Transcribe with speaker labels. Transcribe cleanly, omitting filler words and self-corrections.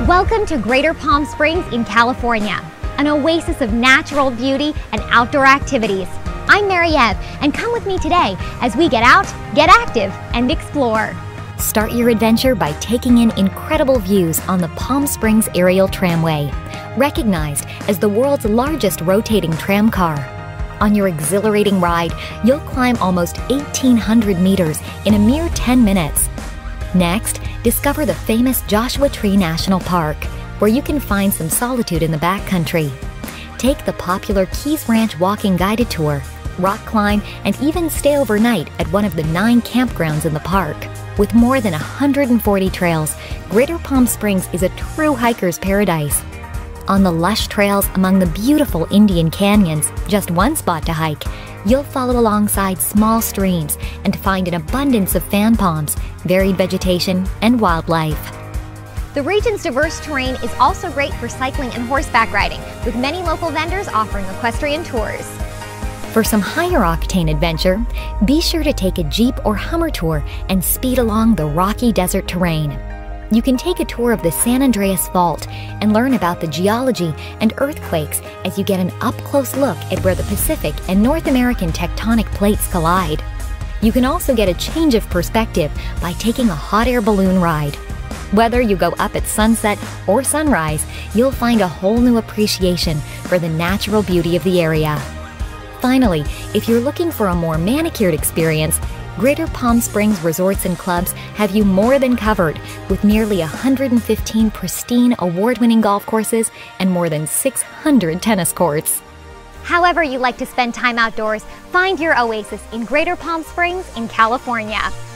Speaker 1: Welcome to Greater Palm Springs in California, an oasis of natural beauty and outdoor activities. I'm Mary Ev, and come with me today as we get out, get active, and explore. Start your adventure by taking in incredible views on the Palm Springs Aerial Tramway, recognized as the world's largest rotating tram car. On your exhilarating ride, you'll climb almost 1,800 meters in a mere 10 minutes. Next, discover the famous Joshua Tree National Park, where you can find some solitude in the backcountry. Take the popular Keys Ranch walking guided tour, rock climb, and even stay overnight at one of the 9 campgrounds in the park. With more than 140 trails, Greater Palm Springs is a true hiker's paradise. On the lush trails among the beautiful Indian canyons, just one spot to hike, you'll follow alongside small streams and find an abundance of fan palms, varied vegetation, and wildlife. The region's diverse terrain is also great for cycling and horseback riding, with many local vendors offering equestrian tours. For some higher-octane adventure, be sure to take a Jeep or Hummer tour and speed along the rocky desert terrain. You can take a tour of the San Andreas Fault and learn about the geology and earthquakes as you get an up-close look at where the Pacific and North American tectonic plates collide. You can also get a change of perspective by taking a hot air balloon ride. Whether you go up at sunset or sunrise, you'll find a whole new appreciation for the natural beauty of the area. Finally, if you're looking for a more manicured experience, Greater Palm Springs Resorts and Clubs have you more than covered, with nearly 115 pristine award-winning golf courses and more than 600 tennis courts. However you like to spend time outdoors, find your oasis in Greater Palm Springs in California.